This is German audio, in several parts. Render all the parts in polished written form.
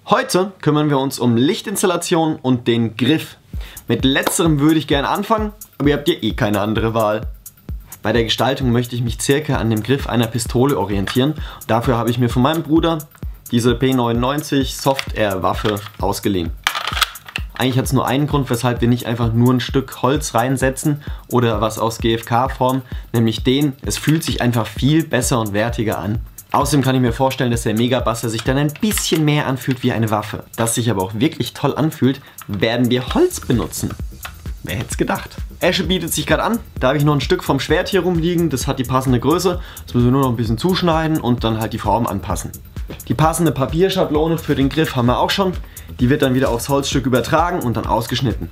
Heute kümmern wir uns um Lichtinstallation und den Griff. Mit letzterem würde ich gerne anfangen, aber ihr habt ja eh keine andere Wahl. Bei der Gestaltung möchte ich mich circa an dem Griff einer Pistole orientieren. Dafür habe ich mir von meinem Bruder diese P99 Soft Air Waffe ausgeliehen. Eigentlich hat es nur einen Grund, weshalb wir nicht einfach nur ein Stück Holz reinsetzen oder was aus GFK-Form, nämlich den, es fühlt sich einfach viel besser und wertiger an. Außerdem kann ich mir vorstellen, dass der Megabuster sich dann ein bisschen mehr anfühlt wie eine Waffe. Dass sich aber auch wirklich toll anfühlt, werden wir Holz benutzen. Wer hätte es gedacht? Esche bietet sich gerade an. Da habe ich noch ein Stück vom Schwert hier rumliegen. Das hat die passende Größe. Das müssen wir nur noch ein bisschen zuschneiden und dann halt die Form anpassen. Die passende Papierschablone für den Griff haben wir auch schon. Die wird dann wieder aufs Holzstück übertragen und dann ausgeschnitten.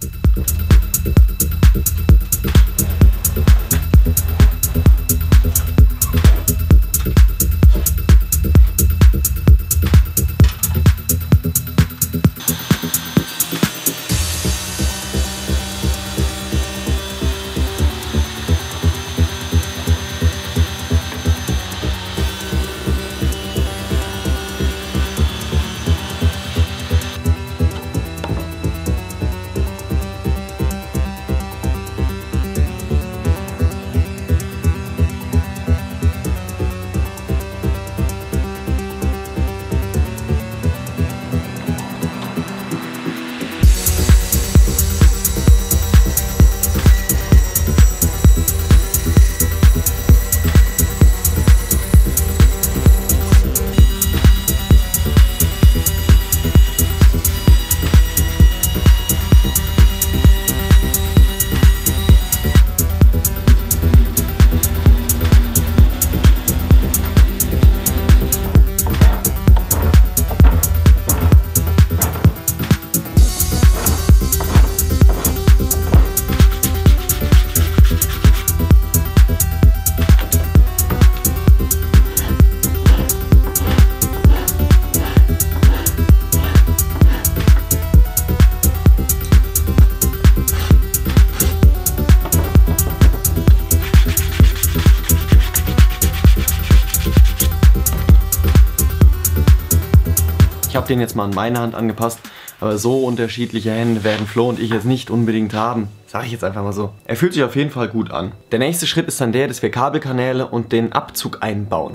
Ich habe den jetzt mal an meine Hand angepasst, aber so unterschiedliche Hände werden Flo und ich jetzt nicht unbedingt haben. Sage ich jetzt einfach mal so. Er fühlt sich auf jeden Fall gut an. Der nächste Schritt ist dann der, dass wir Kabelkanäle und den Abzug einbauen.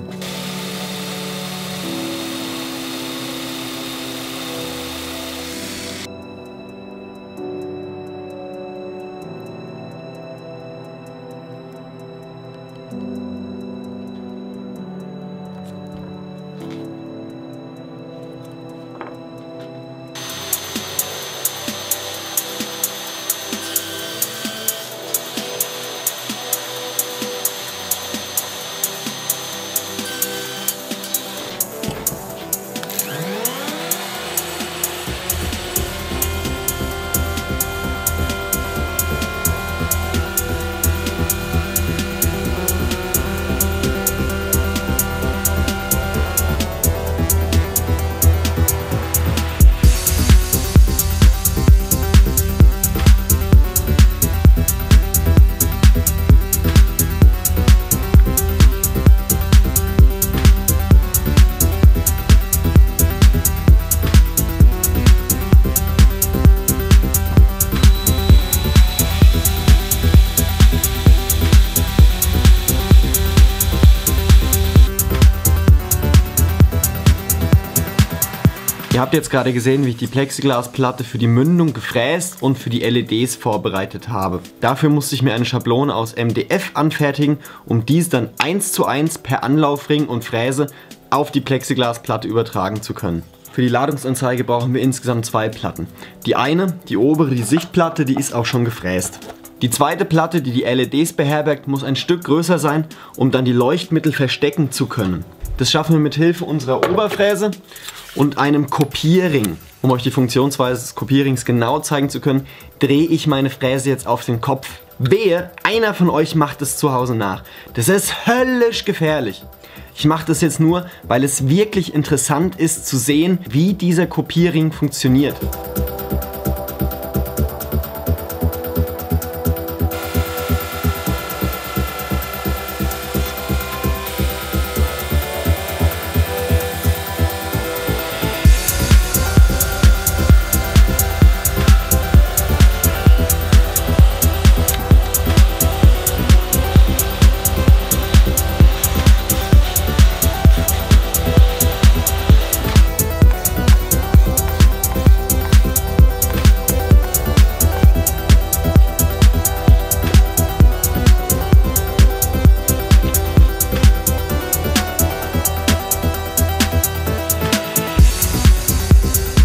Ihr habt jetzt gerade gesehen, wie ich die Plexiglasplatte für die Mündung gefräst und für die LEDs vorbereitet habe. Dafür musste ich mir eine Schablone aus MDF anfertigen, um dies dann 1:1 per Anlaufring und Fräse auf die Plexiglasplatte übertragen zu können. Für die Ladungsanzeige brauchen wir insgesamt 2 Platten. Die eine, die obere, die Sichtplatte, die ist auch schon gefräst. Die zweite Platte, die die LEDs beherbergt, muss ein Stück größer sein, um dann die Leuchtmittel verstecken zu können. Das schaffen wir mit Hilfe unserer Oberfräse und einem Kopierring. Um euch die Funktionsweise des Kopierings genau zeigen zu können, drehe ich meine Fräse jetzt auf den Kopf. Wehe, einer von euch macht es zu Hause nach. Das ist höllisch gefährlich. Ich mache das jetzt nur, weil es wirklich interessant ist zu sehen, wie dieser Kopierring funktioniert.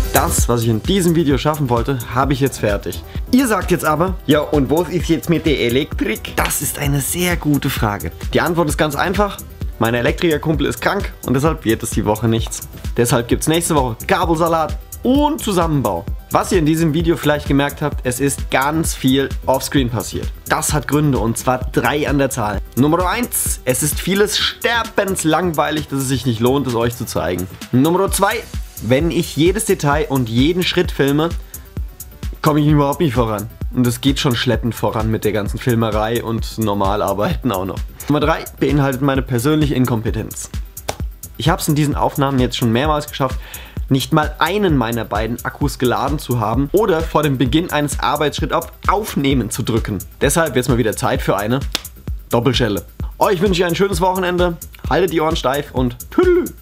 Das, was ich in diesem Video schaffen wollte, habe ich jetzt fertig. Ihr sagt jetzt aber, ja, und was ist jetzt mit der Elektrik? Das ist eine sehr gute Frage. Die Antwort ist ganz einfach. Mein Elektrikerkumpel ist krank und deshalb wird es die Woche nichts. Deshalb gibt es nächste Woche Kabelsalat und Zusammenbau. Was ihr in diesem Video vielleicht gemerkt habt, es ist ganz viel offscreen passiert. Das hat Gründe und zwar 3 an der Zahl. Nummer 1, es ist vieles sterbenslangweilig, dass es sich nicht lohnt, es euch zu zeigen. Nummer 2, wenn ich jedes Detail und jeden Schritt filme, komme ich überhaupt nicht voran. Und es geht schon schleppend voran mit der ganzen Filmerei und Normalarbeiten auch noch. Nummer 3 beinhaltet meine persönliche Inkompetenz. Ich habe es in diesen Aufnahmen jetzt schon mehrmals geschafft, nicht mal einen meiner beiden Akkus geladen zu haben oder vor dem Beginn eines Arbeitsschritts auf Aufnehmen zu drücken. Deshalb wird es mal wieder Zeit für eine Doppelschelle. Euch wünsche ich ein schönes Wochenende, haltet die Ohren steif und tüdelü!